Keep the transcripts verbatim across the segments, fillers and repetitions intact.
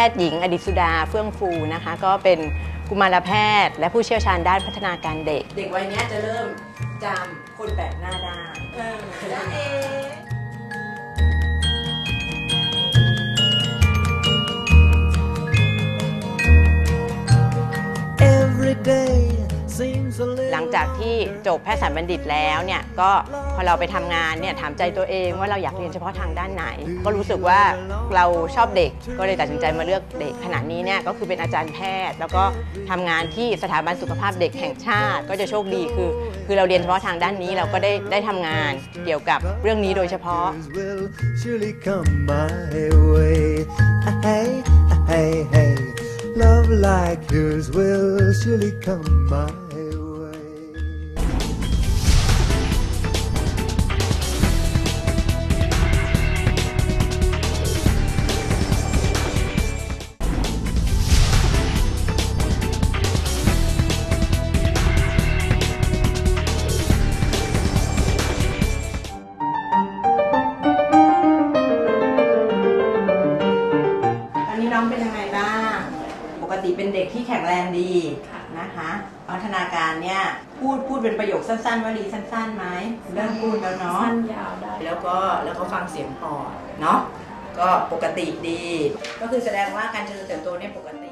ทย์หญิงอดิศสุดาเฟื่องฟูนะคะก็เป็นกุมารแพทย์และผู้เชี่ยวชาญด้านพัฒนาการเด็กเด็กวัยนี้จะเริ่มจำคนแปลกหน้าได้แล้วเอหลังจากที่จบแพทยศาสตร์บัณฑิตแล้วเนี่ยก็พอเราไปทำงานเนี่ยถามใจตัวเองว่าเราอยากเรียนเฉพาะทางด้านไหนก็รู้สึกว่าเราชอบเด็กก็เลยตัดสินใจมาเลือกเด็กขณะนี้เนี่ยก็คือเป็นอาจารย์แพทย์แล้วก็ทำงานที่สถาบันสุขภาพเด็กแห่งชาติก็จะโชคดีคือคือเราเรียนเฉพาะทางด้านนี้เราก็ได้ได้ทำงานเกี่ยวกับเรื่องนี้โดยเฉพาะLove like yours will surely come my way ตอนนี้น้องเป็นยังไงบ้างปกติเป็นเด็กที่แข็งแรงดีนะคะพัฒนาการเนี่ยพูดพูดเป็นประโยคสั้นๆวลีสั้นๆไหมเริ่มพูดแล้วเนาะสั้นยาวได้แล้วก็แล้วก็ฟังเสียงปอดเนาะก็ปกติดีก็คือแสดงว่าการเจริญเติบโตเนี่ยปกติ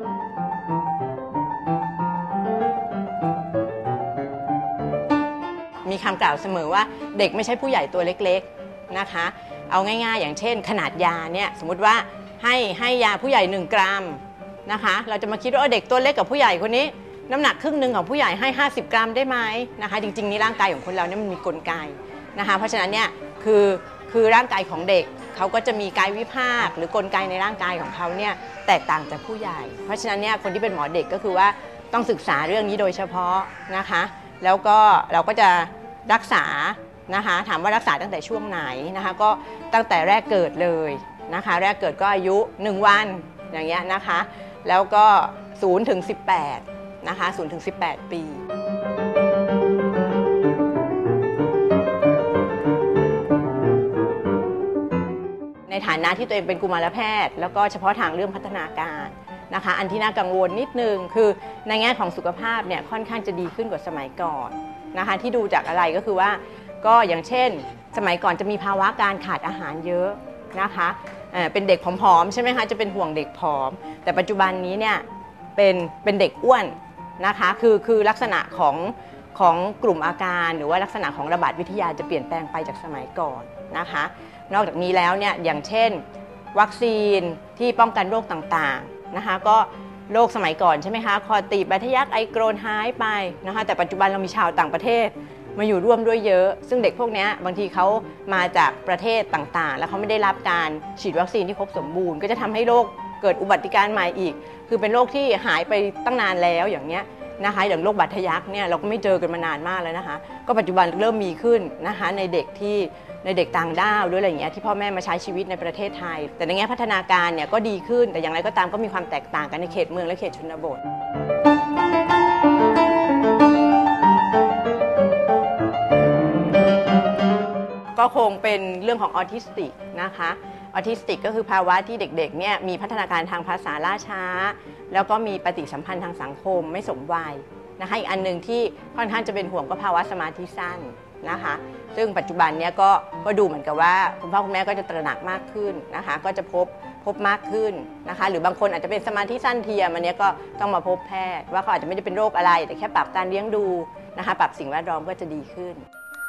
มีคำกล่าวเสมอว่าเด็กไม่ใช่ผู้ใหญ่ตัวเล็กๆนะคะเอาง่ายๆอย่างเช่นขนาดยาเนี่ยสมมติว่าให้ให้ยาผู้ใหญ่หนึ่งกรัมนะคะเราจะมาคิดว่าเด็กตัวเล็กกับผู้ใหญ่คนนี้น้ำหนักครึ่งหนึ่งของผู้ใหญ่ให้ห้าสิบกรัมได้ไหมนะคะจริงๆนี่ร่างกายของคนเราเนี่ยมันมีกลไกนะคะเพราะฉะนั้นเนี่ยคือคือร่างกายของเด็กเขาก็จะมีกายวิภาคหรือกลไกในร่างกายของเขาเนี่ยแตกต่างจากผู้ใหญ่เพราะฉะนั้นเนี่ยคนที่เป็นหมอเด็กก็คือว่าต้องศึกษาเรื่องนี้โดยเฉพาะนะคะแล้วก็เราก็จะรักษานะคะถามว่ารักษาตั้งแต่ช่วงไหนนะคะก็ตั้งแต่แรกเกิดเลยนะคะแรกเกิดก็อายุหนึ่งวันอย่างเงี้ยนะคะแล้วก็ศูนย์ถึงสิบแปดนะคะศูนย์ถึงสิบแปดปีในฐานะที่ตัวเองเป็นกุมารแพทย์แล้วก็เฉพาะทางเรื่องพัฒนาการนะคะอันที่น่ากังวลนิดนึงคือในแง่ของสุขภาพเนี่ยค่อนข้างจะดีขึ้นกว่าสมัยก่อนนะคะที่ดูจากอะไรก็คือว่าก็อย่างเช่นสมัยก่อนจะมีภาวะการขาดอาหารเยอะนะคะเป็นเด็กผอมๆใช่ไหมคะจะเป็นห่วงเด็กผอมแต่ปัจจุบันนี้เนี่ยเป็นเป็นเด็กอ้วนนะคะคือคือลักษณะของของกลุ่มอาการหรือว่าลักษณะของระบาดวิทยาจะเปลี่ยนแปลงไปจากสมัยก่อนนะคะนอกจากนี้แล้วเนี่ยอย่างเช่นวัคซีนที่ป้องกันโรคต่างๆนะคะก็โรคสมัยก่อนใช่ไหมคะคอตีบ บาดทะยักไอโกรนหายไปนะคะแต่ปัจจุบันเรามีชาวต่างประเทศมาอยู่ร่วมด้วยเยอะซึ่งเด็กพวกนี้บางทีเขามาจากประเทศต่างๆแล้วเขาไม่ได้รับการฉีดวัคซีนที่ครบสมบูรณ์ก็จะทำให้โรคเกิดอุบัติการณ์ใหม่อีกคือเป็นโรคที่หายไปตั้งนานแล้วอย่างเงี้ยนะคะอย่างโรคบาดทะยักเนี่ยเราก็ไม่เจอกันมานานมากแล้วนะคะก็ปัจจุบันเริ่มมีขึ้นนะคะในเด็กที่ในเด็กต่างด้าวด้วยอะไรอย่างเงี้ยที่พ่อแม่มาใช้ชีวิตในประเทศไทยแต่ในแง่พัฒนาการเนี่ยก็ดีขึ้นแต่อย่างไรก็ตามก็มีความแตกต่างกันในเขตเมืองและเขตชนบทก็คงเป็นเรื่องของออทิสติกนะคะออทิสติกก็คือภาวะที่เด็กๆเนี่ยมีพัฒนาการทางภาษาล่าช้าแล้วก็มีปฏิสัมพันธ์ทางสังคมไม่สมวัยนะคะอีกอันหนึ่งที่ค่อนข้างจะเป็นห่วงก็ภาวะสมาธิสั้นนะคะซึ่งปัจจุบันเนี้ยก็ก็ดูเหมือนกับว่าคุณพ่อคุณแม่ก็จะตระหนักมากขึ้นนะคะก็จะพบพบมากขึ้นนะคะหรือบางคนอาจจะเป็นสมาธิสั้นเทียมอันนี้ก็ต้องมาพบแพทย์ว่าเขาอาจจะไม่ได้เป็นโรคอะไรแต่แค่ปรับการเลี้ยงดูนะคะปรับสิ่งแวดล้อมก็จะดีขึ้น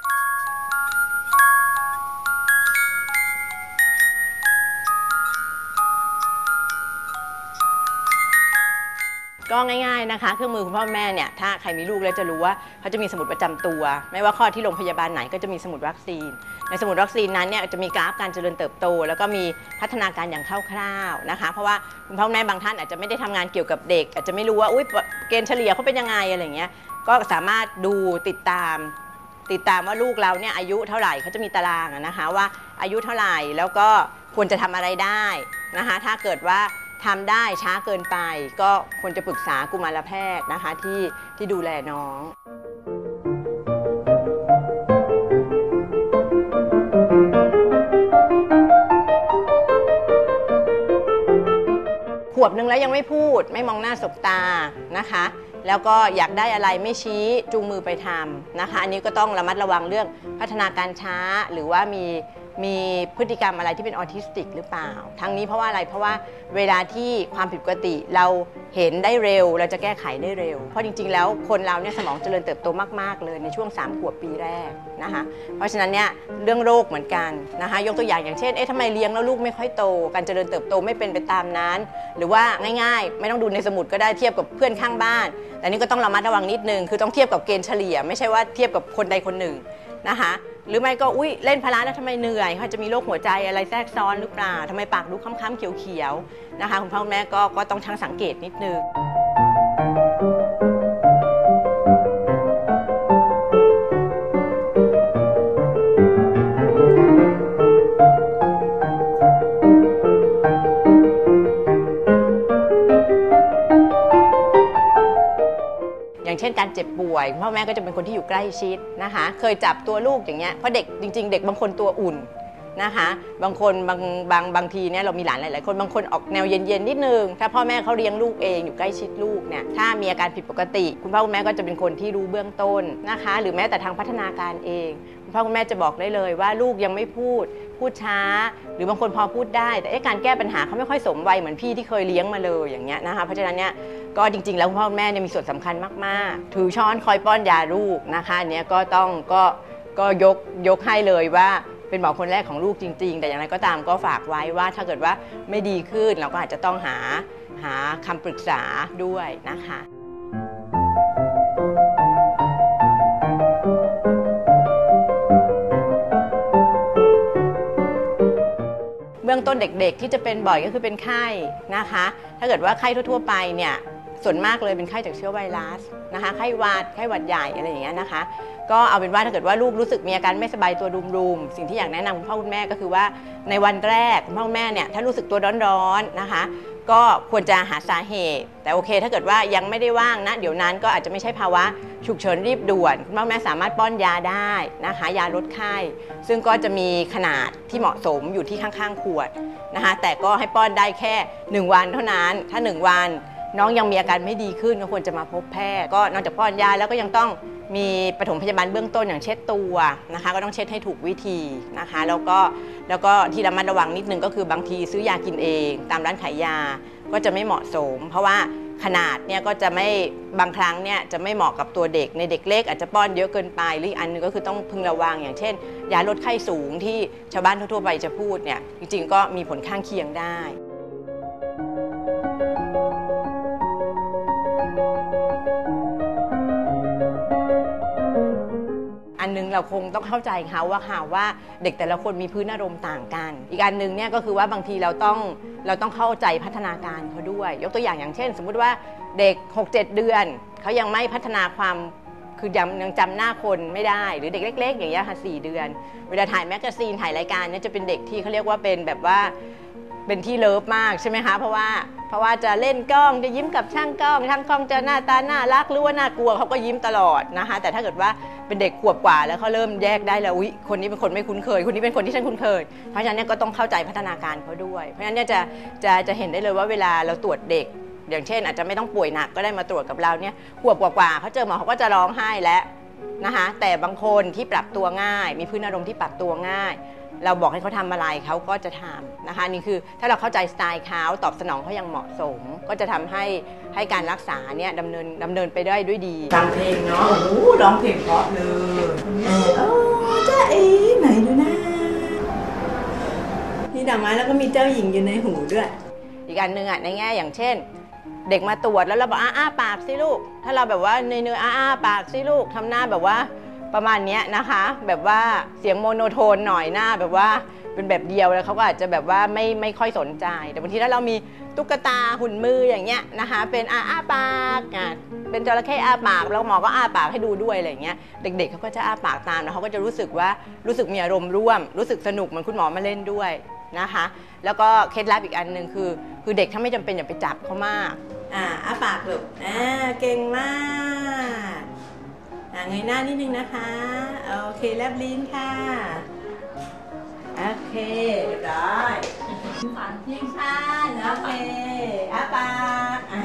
ก็ง่ายๆนะคะเครื่องมือคุณพ่อแม่เนี่ยถ้าใครมีลูกแล้วจะรู้ว่าเขาจะมีสมุดประจำตัวไม่ว่าข้อที่โรงพยาบาลไหนก็จะมีสมุดวัคซีนในสมุดวัคซีนนั้นเนี่ยจะมีกราฟการเจริญเติบโตแล้วก็มีพัฒนาการอย่างคร่าวๆนะคะเพราะว่าคุณพ่อแม่บางท่านอาจจะไม่ได้ทำงานเกี่ยวกับเด็กอาจจะไม่รู้ว่าอุ้ยเกณฑ์เฉลี่ยเขาเป็นยังไงอะไรเงี้ยก็สามารถดูติดตามติดตามว่าลูกเราเนี่ยอายุเท่าไหร่เขาจะมีตารางนะคะว่าอายุเท่าไหร่แล้วก็ควรจะทำอะไรได้นะคะถ้าเกิดว่าทำได้ช้าเกินไปก็ควรจะปรึกษากุมารแพทย์นะคะที่ที่ดูแลน้องวบนึงแล้วยังไม่พูดไม่มองหน้าสบตานะคะแล้วก็อยากได้อะไรไม่ชี้จูงมือไปทำนะคะอันนี้ก็ต้องระมัดระวังเรื่องพัฒนาการช้าหรือว่ามีมีพฤติกรรมอะไรที่เป็นออทิสติกหรือเปล่าทั้งนี้เพราะว่าอะไรเพราะว่าเวลาที่ความผิดปกติเราเห็นได้เร็วเราจะแก้ไขได้เร็วเพราะจริงๆแล้วคนเราเนี่ยสมองเจริญเติบโตมากๆเลยในช่วงสามขวบปีแรกนะคะเพราะฉะนั้นเนี่ยเรื่องโรคเหมือนกันนะคะยกตัวอย่างอย่างเช่นเอ๊ะทำไมเลี้ยงแล้วลูกไม่ค่อยโตการเจริญเติบโตไม่เป็นไปตามนั้นหรือว่าง่ายๆไม่ต้องดูในสมุดก็ได้เทียบกับเพื่อนข้างบ้านแต่นี่ก็ต้องระมัดระวังนิดนึงคือต้องเทียบกับเกณฑ์เฉลี่ยไม่ใช่ว่าเทียบกับคนใดคนหนึ่งนะคะหรือไม่ก็อุ้ยเล่นพละแล้วทำไมเหนื่อยเขาจะมีโรคหัวใจอะไรแทรกซ้อนหรือเปล่าทำไมปากดูค้ำๆเขียวๆนะคะคุณพ่อคุณแม่ก็ก็ต้องช่างสังเกตนิดนึงอย่างเช่นการเจ็บป่วยพ่อแม่ก็จะเป็นคนที่อยู่ใกล้ชิดนะคะเคยจับตัวลูกอย่างเงี้ยเพราะเด็กจริงๆเด็กบางคนตัวอุ่นนะคะบางคนบางบางบางทีเนี่ยเรามีหลานหลายๆคนบางคนออกแนวเย็นๆนิดนึงถ้าพ่อแม่เขาเลี้ยงลูกเองอยู่ใกล้ชิดลูกเนี่ยถ้ามีอาการผิดปกติคุณพ่อคุณแม่ก็จะเป็นคนที่รู้เบื้องต้นนะคะหรือแม้แต่ทางพัฒนาการเองคุณพ่อคุณแม่จะบอกได้เลยว่าลูกยังไม่พูดพูดช้าหรือบางคนพอพูดได้แต่การแก้ปัญหาเขาไม่ค่อยสมวัยเหมือนพี่ที่เคยเลี้ยงมาเลยอย่างเงี้ยนะคะเพราะฉะนั้นเนี่ยก็จริงๆแล้วคุณพ่อคุณแม่เนี่ยมีส่วนสำคัญมากๆถือช้อนคอยป้อนยาลูกนะคะอันนี้ก็ต้องก็ก็ยกยกให้เลยว่าเป็นหมอคนแรกของลูกจริงๆแต่อย่างไรก็ตามก็ฝากไว้ว่าถ้าเกิดว่าไม่ดีขึ้นเราก็อาจจะต้องหาหาคำปรึกษาด้วยนะคะเบื้องต้นเด็กๆที่จะเป็นบ่อยก็คือเป็นไข้นะคะถ้าเกิดว่าไข้ทั่วๆไปเนี่ยส่วนมากเลยเป็นไข้จากเชื้อไวรัสนะคะไข้หวัดไข้หวัดใหญ่อะไรอย่างเงี้ยนะคะก็เอาเป็นว่าถ้าเกิดว่าลูกรู้สึกมีอาการไม่สบายตัวรุมๆสิ่งที่อยากแนะนำคุณพ่อคุณแม่ก็คือว่าในวันแรกคุณพ่อคุณแม่เนี่ยถ้ารู้สึกตัวร้อนๆนะคะก็ควรจะหาสาเหตุแต่โอเคถ้าเกิดว่ายังไม่ได้ว่างนะเดี๋ยวนั้นก็อาจจะไม่ใช่ภาวะฉุกเฉินรีบด่วนคุณพ่อแม่สามารถป้อนยาได้นะคะยาลดไข้ซึ่งก็จะมีขนาดที่เหมาะสมอยู่ที่ข้างๆขวดนะคะแต่ก็ให้ป้อนได้แค่หนึ่งวันเท่านั้นถ้าหนึ่งวันน้องยังมีอาการไม่ดีขึ้นก็ควรจะมาพบแพทย์ก็นอกจากป้อนยาแล้วก็ยังต้องมีปฐมพยาบาลเบื้องต้นอย่างเช็ดตัวนะคะก็ต้องเช็ดให้ถูกวิธีนะคะแล้วก็แล้วก็ที่ระมัดระวังนิดนึงก็คือบางทีซื้อยากินเองตามร้านขายยาก็จะไม่เหมาะสมเพราะว่าขนาดเนี่ยก็จะไม่บางครั้งเนี่ยจะไม่เหมาะกับตัวเด็กในเด็กเล็กอาจจะป้อนเยอะเกินไปหรืออีกอันนึงก็คือต้องพึงระวังอย่างเช่นยาลดไข้สูงที่ชาวบ้านทั่วๆไปจะพูดเนี่ยจริงๆก็มีผลข้างเคียงได้อันนึงเราคงต้องเข้าใจเขาว่าค่ะว่าเด็กแต่ละคนมีพื้นอารมณ์ต่างกันอีกอันนึงเนี่ยก็คือว่าบางทีเราต้องเราต้องเข้าใจพัฒนาการเขาด้วยยกตัวอย่างอย่างเช่นสมมุติว่าเด็ก หกเจ็ด เดือนเขายังไม่พัฒนาความคือยังยังจำหน้าคนไม่ได้หรือเด็กเล็กๆอย่างเงี้ยค่ะสี่เดือนเวลาถ่ายแมกกาซีนถ่ายรายการเนี่ยจะเป็นเด็กที่เขาเรียกว่าเป็นแบบว่าเป็นที่เลิฟมากใช่ไหมคะเพราะว่าเพราะว่าจะเล่นกล้องจะยิ้มกับช่างกล้องช่างกล้องจะหน้าตาน่ารักหรือว่าน่ากลัวเขาก็ยิ้มตลอดนะคะแต่ถ้าเกิดว่าเป็นเด็กขวบกว่าแล้วเขาเริ่มแยกได้แล้วอุ๊ยคนนี้เป็นคนไม่คุ้นเคยคนนี้เป็นคนที่ฉันคุ้นเคยเพราะฉะนั้นเนี่ยก็ต้องเข้าใจพัฒนาการเขาด้วยเพราะฉะนั้นเนี่ยจะจะจะเห็นได้เลยว่าเวลาเราตรวจเด็กอย่างเช่นอาจจะไม่ต้องป่วยหนักก็ได้มาตรวจกับเราเนี่ยขวบกว่าๆเขาเจอหมอเขาก็จะร้องไห้แล้วนะคะแต่บางคนที่ปรับตัวง่ายมีพื้นอารมณ์ที่ปรับตัวง่ายเราบอกให้เขาทำอะไรเขาก็จะทำนะคะนี่คือถ้าเราเข้าใจสไตล์เขาตอบสนองเขาอย่างเหมาะสมก็จะทำให้ให้การรักษาเนี่ยดำเนินดำเนินไปได้ด้วยดีฟังเพลงเนาะโอ้โหร้องเพลงเพราะเลยโอ้จ้าเอ๋ไหนดูนะมีดอกไม้แล้วก็มีเจ้าหญิงอยู่ในหูด้วยอีกอันหนึ่งอ่ะในแง่อย่างเช่นเด็กมาตรวจแล้วเราบอกอ้าอ้าปากสิลูกถ้าเราแบบว่าเนยเนยอ้าอ้าปากสิลูกทำหน้าแบบว่าประมาณนี้นะคะแบบว่าเสียงโมโนโทนหน่อยหน้าแบบว่าเป็นแบบเดียวแล้วเขาก็อาจจะแบบว่าไม่ไม่ค่อยสนใจแต่บางทีถ้าเรามีตุ๊กตาหุ่นมืออย่างเงี้ยนะคะเป็นอ้าอ้าปากอ่ะเป็นจระเข้อ้าปากแล้วหมอก็อ้าปากให้ดูด้วยอะไรอย่างเงี้ยเด็กๆเขาก็จะอ้าปากตามแล้วเขาก็จะรู้สึกว่ารู้สึกมีอารมณ์ร่วมรู้สึกสนุกเหมือนคุณหมอมาเล่นด้วยนะคะแล้วก็เคล็ดลับอีกอันหนึ่งคือคือเด็กถ้าไม่จำเป็นอย่าไปจับเขามากอ่าอ้าปากลูกอ่าเก่งมากเงยหน้านิดนึงนะคะโอเคแลบลิ้นค่ะโอเคเรียบร้อยฝังทิ้งชันโอเคอาปากอ่า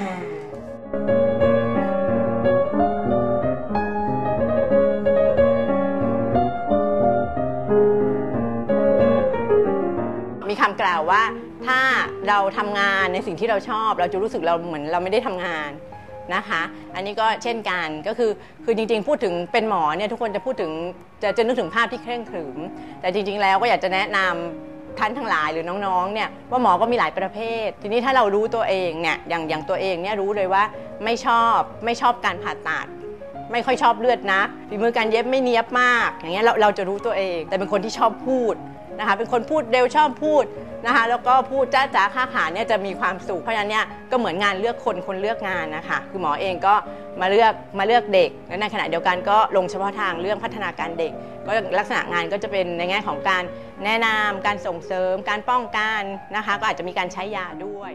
มีคำกล่าวว่าถ้าเราทำงานในสิ่งที่เราชอบเราจะรู้สึกเราเหมือนเราไม่ได้ทำงานนะคะอันนี้ก็เช่นกันก็คือคือจริงๆพูดถึงเป็นหมอเนี่ยทุกคนจะพูดถึงจะจะนึกถึงภาพที่เคร่งขรึมแต่จริงๆแล้วก็อยากจะแนะนำท่านทั้งหลายหรือน้องๆเนี่ยว่าหมอก็มีหลายประเภททีนี้ถ้าเรารู้ตัวเองเนี่ยอย่างอย่างตัวเองเนี่ยรู้เลยว่าไม่ชอบไม่ชอบการผ่าตัดไม่ค่อยชอบเลือดนักฝีมือการเย็บไม่เนียบมากอย่างเงี้ยเราเราจะรู้ตัวเองแต่เป็นคนที่ชอบพูดนะคะเป็นคนพูดเร็วชอบพูดนะคะแล้วก็พูดจ้าจ๋าค้าขายเนี่ยจะมีความสุขเพราะฉะนั้นเนี่ยก็เหมือนงานเลือกคนคนเลือกงานนะคะคือหมอเองก็มาเลือกมาเลือกเด็กและในขณะเดียวกันก็ลงเฉพาะทางเรื่องพัฒนาการเด็กก็ลักษณะงานก็จะเป็นในแง่ของการแนะนำการส่งเสริมการป้องกันนะคะก็อาจจะมีการใช้ยาด้วย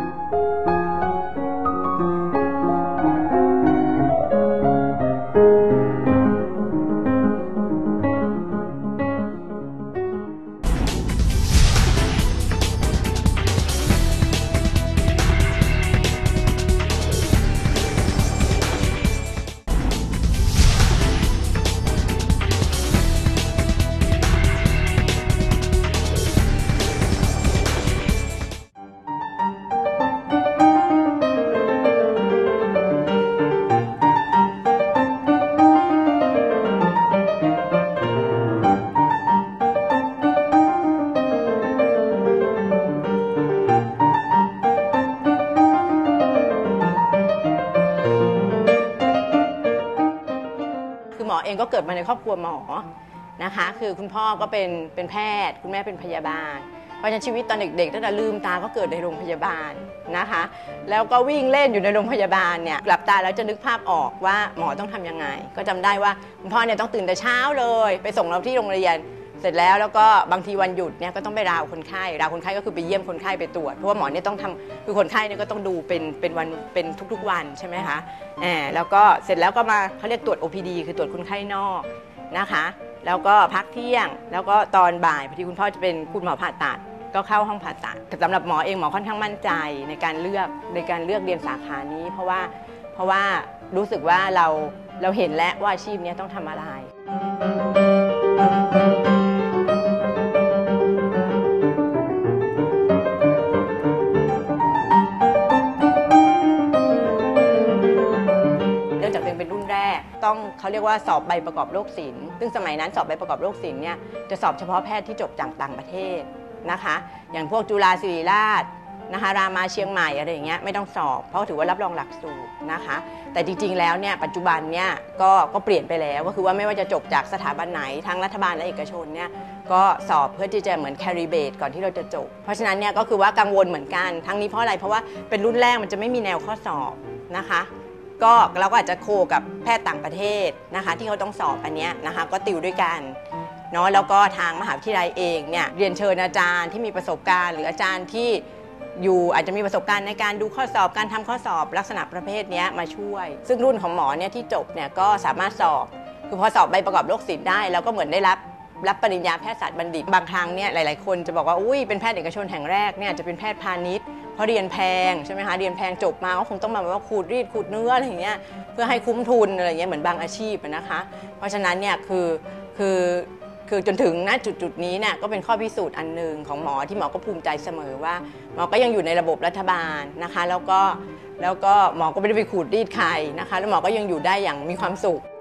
หมอเองก็เกิดมาในครอบครัวหมอนะคะคือคุณพ่อก็เป็นเป็นแพทย์คุณแม่เป็นพยาบาลเพราะฉะนั้นชีวิตตอนเด็กๆตั้งแต่ลืมตาก็เกิดในโรงพยาบาลนะคะแล้วก็วิ่งเล่นอยู่ในโรงพยาบาลเนี่ยหลับตาแล้วจะนึกภาพออกว่าหมอต้องทำยังไงก็จำได้ว่าคุณพ่อเนี่ยต้องตื่นแต่เช้าเลยไปส่งเราที่โรงเรียนเสร็จแล้วแล้วก็บางทีวันหยุดเนี่ยก็ต้องไปราวคนไข้ราวคนไข้ก็คือไปเยี่ยมคนไข้ไปตรวจเพราะว่าหมอเนี่ยต้องทำคือคนไข้เนี่ยก็ต้องดูเป็นเป็นวันเป็นทุกๆวันใช่ไหมคะแอบแล้วก็เสร็จแล้วก็มาเขาเรียกตรวจ โอ พี ดี คือตรวจคนไข้นอกนะคะแล้วก็พักเที่ยงแล้วก็ตอนบ่ายพอดีคุณพ่อจะเป็นคุณหมอผ่าตัดก็เข้าห้องผ่าตัดแต่สำหรับหมอเองหมอค่อนข้างมั่นใจในการเลือกในการเลือกเรียนสาขานี้เพราะว่าเพราะว่ารู้สึกว่าเราเราเห็นแล้วว่าอาชีพนี้ต้องทำอะไรต้องเขาเรียกว่าสอบใบประกอบโรคศิลป์ซึ่งสมัยนั้นสอบใบประกอบโรคศิลป์เนี่ยจะสอบเฉพาะแพทย์ที่จบจากต่างประเทศนะคะอย่างพวกจุฬาศิริราชนะคะรามาเชียงใหม่อะไรอย่างเงี้ยไม่ต้องสอบเพราะถือว่ารับรองหลักสูตรนะคะแต่จริงๆแล้วเนี่ยปัจจุบันเนี่ยก็ก็เปลี่ยนไปแล้วก็คือว่าไม่ว่าจะจบจากสถาบันไหนทั้งรัฐบาลและเอกชนเนี่ยก็สอบเพื่อที่จะเหมือนแคริเบตก่อนที่เราจะจบเพราะฉะนั้นเนี่ยก็คือว่ากังวลเหมือนกันทั้งนี้เพราะอะไรเพราะว่าเป็นรุ่นแรกมันจะไม่มีแนวข้อสอบนะคะก็เราก็อาจจะโคกับแพทย์ต่างประเทศนะคะที่เขาต้องสอบอันนี้นะคะก็ติวด้วยกันเนาะแล้วก็ทางมหาวิทยาลัยเองเนี่ยเรียนเชิญอาจารย์ที่มีประสบการณ์หรืออาจารย์ที่อยู่อาจจะมีประสบการณ์ในการดูข้อสอบการทำข้อสอบลักษณะประเภทนี้มาช่วยซึ่งรุ่นของหมอเนี่ยที่จบเนี่ยก็สามารถสอบคือพอสอบใบประกอบโรคศิลป์ได้แล้วก็เหมือนได้รับรับปริญญาแพทยศาสตร์บัณฑิตบางครั้งเนี่ยหลายๆคนจะบอกว่าอุ้ยเป็นแพทย์เอกชนแห่งแรกเนี่ยจะเป็นแพทย์พาณิชย์เพราะเรียนแพงใช่ไหมคะเรียนแพงจบมาก็คงต้องมาว่าขูดรีดขูดเนื้ออะไรอย่างเงี้ยเพื่อให้คุ้มทุนอะไรอย่างเงี้ยเหมือนบางอาชีพนะคะเพราะฉะนั้นเนี่ยคือคือคือจนถึงณจุดจุดนี้เนี่ยก็เป็นข้อพิสูจน์อันหนึ่งของหมอที่หมอก็ภูมิใจเสมอว่าหมอก็ยังอยู่ในระบบรัฐบาลนะคะแล้วก็แล้วก็หมอก็ไม่ได้ไปขูดรีดใครนะคะแล้วหมอก็ยังอยู่ได้อย่างมีความสุข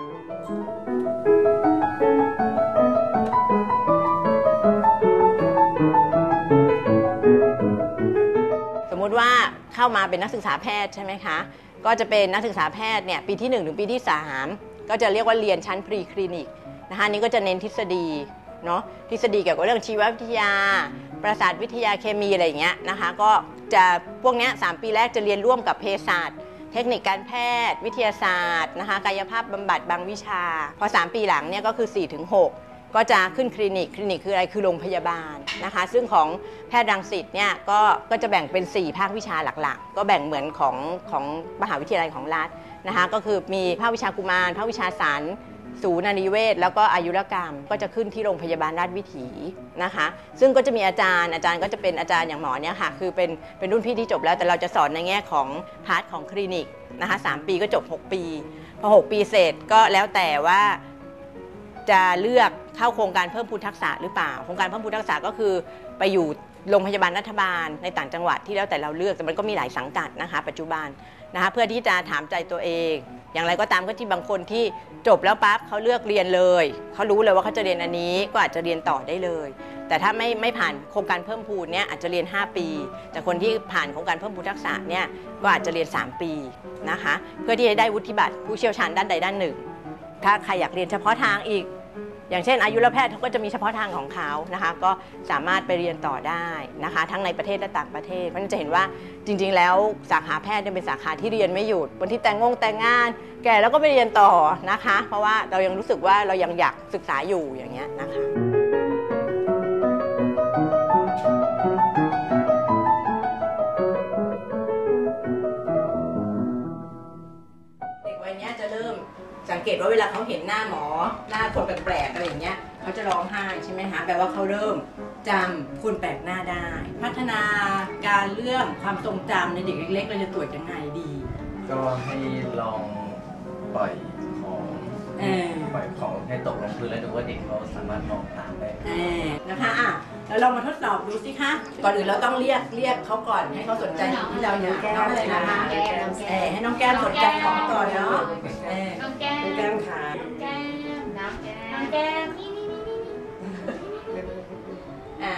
สมมุติว่าเข้ามาเป็นนักศึกษาแพทย์ใช่ไหมคะก็จะเป็นนักศึกษาแพทย์เนี่ยปีที่หนึ่งถึงปีที่สามก็จะเรียกว่าเรียนชั้นพรีคลินิกนะคะนี้ก็จะเน้นทฤษฎีเนาะทฤษฎีเกี่ยวกับเรื่องชีววิทยาประสาทวิทยาเคมีอะไรอย่างเงี้ยนะคะก็จะพวกนี้สามปีแรกจะเรียนร่วมกับเภสัชเทคนิคการแพทย์วิทยาศาสตร์นะคะกายภาพบำบัดบางวิชาพอสามปีหลังเนี่ยก็คือ สี่ถึงหก ก็จะขึ้นคลินิกคลินิกคืออะไรคือโรงพยาบาลนะคะซึ่งของแพทย์รังสิตเนี่ยก็ก็จะแบ่งเป็นสี่ภาควิชาหลักๆก็แบ่งเหมือนของของมหาวิทยาลัยของรัฐนะคะก็คือมีภาควิชากุมารภาควิชาสันศูนย์นิเวศแล้วก็อายุรกรรมก็จะขึ้นที่โรงพยาบาลราชวิถีนะคะซึ่งก็จะมีอาจารย์อาจารย์ก็จะเป็นอาจารย์อย่างหมอเนี่ยค่ะคือเป็นเป็นรุ่นพี่ที่จบแล้วแต่เราจะสอนในแง่ของพาร์ทของคลินิกนะคะสามปีก็จบหกปีพอหกปีเสร็จก็แล้วแต่ว่าจะเลือกเข้าโครงการเพิ่มพูนทักษะหรือเปล่าโครงการเพิ่มพูนทักษะก็คือไปอยู่โรงพยาบาลรัฐบาลในต่างจังหวัดที่แล้วแต่เราเลือกแต่มันก็มีหลายสังกัดนะคะปัจจุบันนะคะเพื่อที่จะถามใจตัวเองอย่างไรก็ตามก็ที่บางคนที่จบแล้วปั๊บเขาเลือกเรียนเลยเขารู้เลยว่าเขาจะเรียนอันนี้ก็อาจจะเรียนต่อได้เลยแต่ถ้าไม่ไม่ผ่านโครงการเพิ่มพูนเนี่ยอาจจะเรียนห้าปีแต่คนที่ผ่านโครงการเพิ่มพูนทักษะเนี่ยก็อาจจะเรียนสามปีนะคะเพื่อที่จะได้วุฒิบัตรผู้เชี่ยวชาญด้านใดด้านหนึ่งถ้าใครอยากเรียนเฉพาะทางอีกอย่างเช่นอายุรแพทย์เขาก็จะมีเฉพาะทางของเขานะคะก็สามารถไปเรียนต่อได้นะคะทั้งในประเทศและต่างประเทศเพราะฉะนั้นจะเห็นว่าจริงๆแล้วสาขาแพทย์เป็นสาขาที่เรียนไม่หยุดคนที่แต่งงงแต่งงานแก่แล้วก็ไปเรียนต่อนะคะเพราะว่าเรายังรู้สึกว่าเรายังอยากศึกษาอยู่อย่างเงี้ยนะคะเด็กวัยนี้จะเริ่มสังเกตว่าเวลาเขาเห็นหน้าหมอหน้าคนแปลกๆอะไรอย่างเงี้ยเขาจะร้องไห้ใช่ไหมคะแปลว่าเขาเริ่มจำคนแปลกหน้าได้พัฒนาการเรื่องความทรงจำในเด็กเล็กๆเราจะตรวจยังไงดีก็ให้ลองปล่อยของปล่อยของให้ตกลงพื้นแล้วดูว่าเด็กเขาสามารถมองตามได้นะคะอ่ะแล้วเรามาทดสอบดูสิคะก่อนอื่นเราต้องเรียกเรียกเขาก่อนให้เขาสนใจที่เราเนี่ยน้องอะไรนะคะให้น้องแก้มสนใจของก่อนเนาะน้องแก้มแก้มค่ะน้องแก้มน้องแก้มน้องแก้มนี่นี่นี่นี่อ่ะ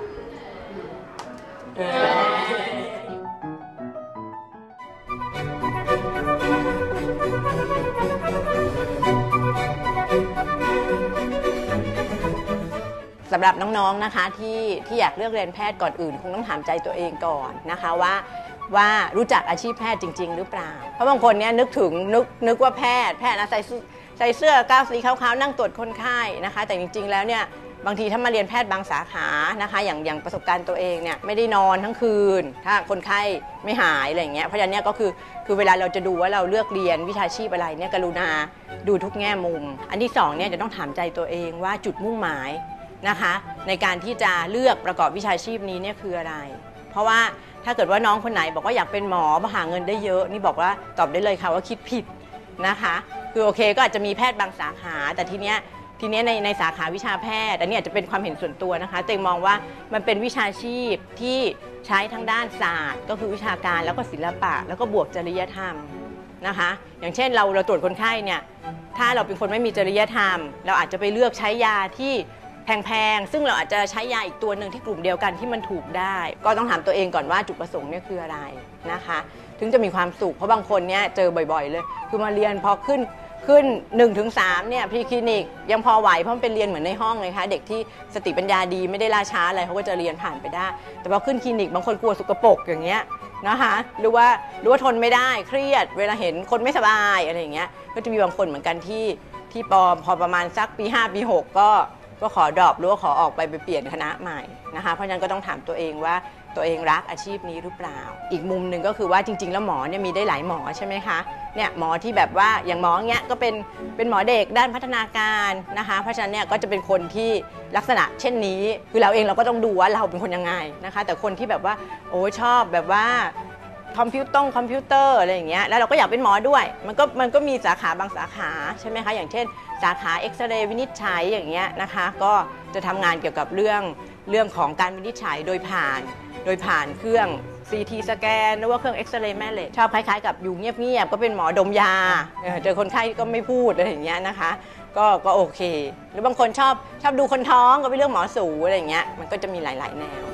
สำหรับน้องๆนะคะที่ที่อยากเลือกเรียนแพทย์ก่อนอื่นคงต้องถามใจตัวเองก่อนนะคะว่าว่ารู้จักอาชีพแพทย์จริงๆหรือเปล่าเพราะบางคนเนี่ยนึกถึงนึกนึกว่าแพทย์แพทย์นะใส่ใส่เสื้อกาวสีขาวๆนั่งตรวจคนไข้นะคะแต่จริงๆแล้วเนี่ยบางทีถ้ามาเรียนแพทย์บางสาขานะคะอย่างอย่างประสบการณ์ตัวเองเนี่ยไม่ได้นอนทั้งคืนถ้าคนไข้ไม่หายอะไรอย่างเงี้ยเพราะฉะนั้นเนี่ยก็คือคือเวลาเราจะดูว่าเราเลือกเรียนวิชาชีพอะไรเนี่ยกรุณาดูทุกแง่มุมอันที่สองเนี่ยจะต้องถามใจตัวเองว่าจุดมุ่งหมายนะคะในการที่จะเลือกประกอบวิชาชีพนี้เนี่ยคืออะไรเพราะว่าถ้าเกิดว่าน้องคนไหนบอกว่าอยากเป็นหมอมาหาเงินได้เยอะนี่บอกว่าตอบได้เลยค่ะว่าคิดผิดนะคะคือโอเคก็อาจจะมีแพทย์บางสาขาแต่ทีเนี้ยทีเนี้ยในในสาขาวิชาแพทย์อันนี้อาจจะเป็นความเห็นส่วนตัวนะคะเตงมองว่ามันเป็นวิชาชีพที่ใช้ทั้งด้านศาสตร์ก็คือวิชาการแล้วก็ศิลปะแล้วก็บวกจริยธรรมนะคะอย่างเช่นเราเราตรวจคนไข้เนี่ยถ้าเราเป็นคนไม่มีจริยธรรมเราอาจจะไปเลือกใช้ยาที่แพงๆซึ่งเราอาจจะใช้ยาอีกตัวหนึ่งที่กลุ่มเดียวกันที่มันถูกได้ก็ต้องถามตัวเองก่อนว่าจุดประสงค์เนี่ยคืออะไรนะคะถึงจะมีความสุขเพราะบางคนเนี่ยเจอบ่อยๆเลยคือมาเรียนพอขึ้นขึ้น หนึ่งถึงสาม เนี่ยพรีคลินิกยังพอไหวเพราะมันเป็นเรียนเหมือนในห้องเลยค่ะเด็กที่สติปัญญาดีไม่ได้ล่าช้าอะไรเขาก็จะเรียนผ่านไปได้แต่พอขึ้นคลินิกบางคนกลัวสกปรกอย่างเงี้ยนะคะหรือว่าหรือว่าทนไม่ได้เครียดเวลาเห็นคนไม่สบายอะไรอย่างเงี้ยก็จะมีบางคนเหมือนกันที่ที่ปอพอประมาณสักปีห้าปีหกก็ก็ขอดรอปหรือว่าขอออกไปไปเปลี่ยนคณะใหม่นะคะเพราะฉะนั้นก็ต้องถามตัวเองว่าตัวเองรักอาชีพนี้หรือเปล่าอีกมุมหนึ่งก็คือว่าจริงๆแล้วหมอเนี่ยมีได้หลายหมอใช่ไหมคะเนี่ยหมอที่แบบว่าอย่างหมอเงี้ยก็เป็นเป็นหมอเด็กด้านพัฒนาการนะคะเพราะฉะนั้นเนี่ยก็จะเป็นคนที่ลักษณะเช่นนี้คือเราเองเราก็ต้องดูว่าเราเป็นคนยังไงนะคะแต่คนที่แบบว่าโอ้ชอบแบบว่าคอมพิวต้องคอมพิวเตอร์อะไรอย่างเงี้ยแล้วเราก็อยากเป็นหมอด้วยมันก็มันก็มีสาขาบางสาขาใช่ไหมคะอย่างเช่นสาขาเอ็กซเรย์วินิจฉัยอย่างเงี้ยนะคะก็จะทำงานเกี่ยวกับเรื่องเรื่องของการวินิจฉัยโดยผ่านโดยผ่านเครื่อง ซี ที สแกนหรือว่าเครื่องเอ็กซเรย์แม่เหล็กชอบคล้ายๆกับอยู่เงียบๆก็เป็นหมอดมยาเจอคนไข้ก็ไม่พูดอะไรอย่างเงี้ยนะคะก็ก็โอเคหรือบางคนชอบชอบดูคนท้องก็เป็นเรื่องหมอสูอะไรอย่างเงี้ยมันก็จะมีหลายๆแนว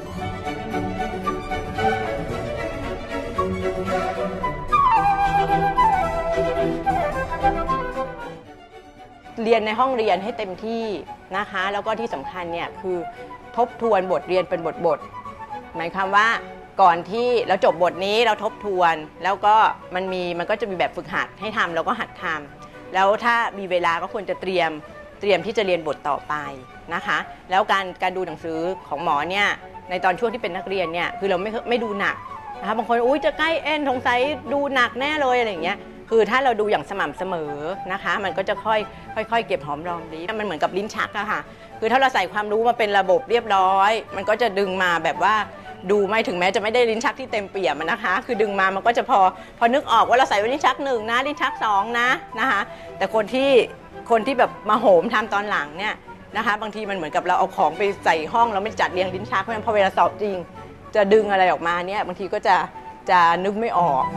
เรียนในห้องเรียนให้เต็มที่นะคะแล้วก็ที่สำคัญเนี่ยคือทบทวนบทเรียนเป็นบทบทหมายความว่าก่อนที่เราจบบทนี้เราทบทวนแล้วก็มันมีมันก็จะมีแบบฝึกหัดให้ทำแล้วก็หัดทำแล้วถ้ามีเวลาก็ควรจะเตรียมเตรียมที่จะเรียนบทต่อไปนะคะแล้วการการดูหนังสือของหมอเนี่ยในตอนช่วงที่เป็นนักเรียนเนี่ยคือเราไม่ไม่ดูหนักนะคะบางคนอุ้ยจะใกล้เอ็นสงสัยดูหนักแน่เลยอะไรอย่างเงี้ยคือถ้าเราดูอย่างสม่ำเสมอนะคะมันก็จะค่อยค่อยๆเก็บหอมรอมริบมันเหมือนกับลิ้นชักอะค่ะคือถ้าเราใส่ความรู้มาเป็นระบบเรียบร้อยมันก็จะดึงมาแบบว่าดูไม่ถึงแม้จะไม่ได้ลิ้นชักที่เต็มเปี่ยมนะคะคือดึงมามันก็จะพอพอนึกออกว่าเราใส่ไว้ลิ้นชักหนึ่งนะลิ้นชักสองนะนะคะแต่คนที่คนที่แบบมาโหมทำตอนหลังเนี่ยนะคะบางทีมันเหมือนกับเราเอาของไปใส่ห้องเราไม่จัดเรียงลิ้นชักเพราะฉะนั้นพอเวลาสอบจริงจะดึงอะไรออกมาเนี่ยบางทีก็จะจะนึกไม่ออก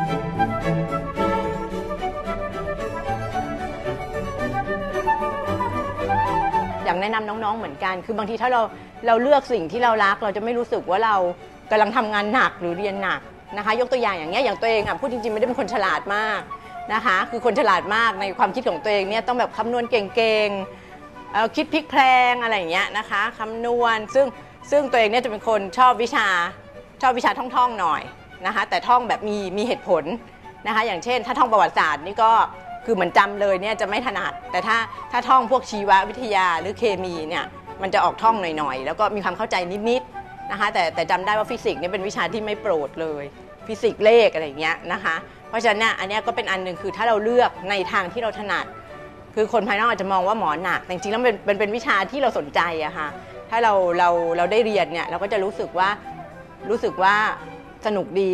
อย่างแนะนำน้องๆเหมือนกันคือบางทีถ้าเราเราเลือกสิ่งที่เรารักเราจะไม่รู้สึกว่าเรากำลังทำงานหนักหรือเรียนหนักนะคะยกตัวอย่างอย่างเงี้ยอย่างตัวเองอ่ะพูดจริงๆไม่ได้เป็นคนฉลาดมากนะคะคือคนฉลาดมากในความคิดของตัวเองเนี่ยต้องแบบคำนวณเก่งๆคิดพลิกแพลงอะไรอย่างเงี้ยนะคะคำนวณซึ่งซึ่งตัวเองเนี่ยจะเป็นคนชอบวิชาชอบวิชาท่องๆหน่อยนะคะแต่ท่องแบบมีมีเหตุผลนะคะอย่างเช่นถ้าท่องประวัติศาสตร์นี่ก็คือเหมือนจำเลยเนี่ยจะไม่ถนัดแต่ถ้าถ้าท่องพวกชีววิทยาหรือเคมีเนี่ยมันจะออกท่องหน่อยๆแล้วก็มีความเข้าใจนิดๆนะคะแต่แต่จำได้ว่าฟิสิกส์เนี่ยเป็นวิชาที่ไม่โปรดเลยฟิสิกส์เลขอะไรอย่างเงี้ยนะคะเพราะฉะนั้นเนี่ยอันนี้ก็เป็นอันหนึ่งคือถ้าเราเลือกในทางที่เราถนัดคือคนภายนอกอาจจะมองว่าหมอหนักแต่จริงๆแล้วเป็นเป็นเป็นวิชาที่เราสนใจอะค่ะถ้าเราเราเราได้เรียนเนี่ยเราก็จะรู้สึกว่ารู้สึกว่าสนุกดี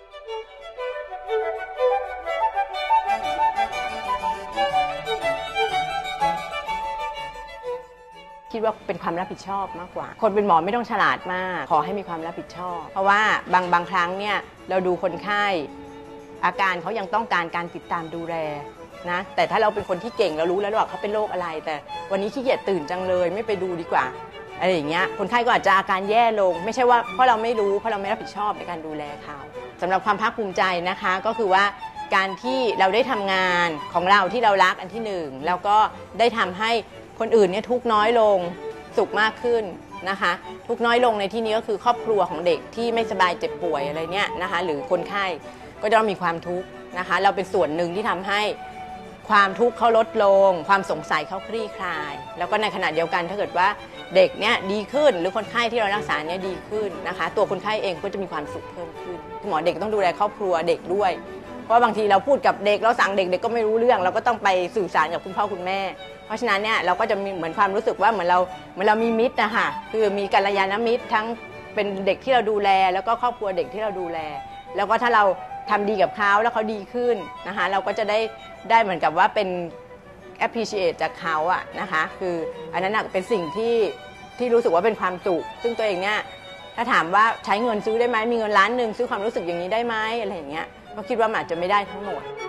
คิดว่าเป็นความรับผิดชอบมากกว่าคนเป็นหมอไม่ต้องฉลาดมากขอให้มีความรับผิดชอบเพราะว่าบางบางครั้งเนี่ยเราดูคนไข้อาการเขายังต้องการการติดตามดูแลนะแต่ถ้าเราเป็นคนที่เก่งเรารู้แล้วว่าเขาเป็นโรคอะไรแต่วันนี้ขี้เกียจตื่นจังเลยไม่ไปดูดีกว่าอะไรอย่างเงี้ยคนไข้ก็อาจจะอาการแย่ลงไม่ใช่ว่าเพราะเราไม่รู้เพราะเราไม่รับผิดชอบในการดูแลเขาสำหรับความภาคภูมิใจนะคะก็คือว่าการที่เราได้ทำงานของเราที่เรารักอันที่หนึ่งแล้วก็ได้ทำให้คนอื่นเนี่ยทุกน้อยลงสุขมากขึ้นนะคะทุกน้อยลงในที่นี้ก็คือครอบครัวของเด็กที่ไม่สบายเจ็บป่วยอะไรเนี่ยนะคะหรือคนไข้ก็จะต้องมีความทุกข์นะคะเราเป็นส่วนหนึ่งที่ทำให้ความทุกข์เขาลดลงความสงสัยเขาคลี่คลายแล้วก็ในขณะเดียวกันถ้าเกิดว่าเด็กเนี่ยดีขึ้นหรือคนไข้ที่เรารักษาเนี่ยดีขึ้นนะคะตัวคนไข้เองก็จะมีความสุขเพิ่มขึ้นหมอเด็กต้องดูแลครอบครัวเด็กด้วยเพราะบางทีเราพูดกับเด็กเราสั่งเด็กเด็กก็ไม่รู้เรื่องเราก็ต้องไปสื่อสารกับคุณพ่อคุณแม่เพราะฉะนั้นเนี่ยเราก็จะมีเหมือนความรู้สึกว่าเหมือนเราเหมือนเรามีมิตรนะคะคือมีกัลยาณมิตรทั้งเป็นเด็กที่เราดูแลแล้วก็ครอบครัวเด็กที่เราดูแลแล้วก็ถ้าเราทำดีกับเขาแล้วเขาดีขึ้นนะคะเราก็จะได้ได้เหมือนกับว่าเป็น appreciate จากเขาอะนะคะคืออันนั้นเป็นสิ่งที่ที่รู้สึกว่าเป็นความสุขซึ่งตัวเองเนี่ยถ้าถามว่าใช้เงินซื้อได้ไหมมีเงินล้านหนึ่งซื้อความรู้สึกอย่างนี้ได้ไหมอะไรอย่างเงี้ยก็คิดว่ามันอาจจะไม่ได้ทั้งหมด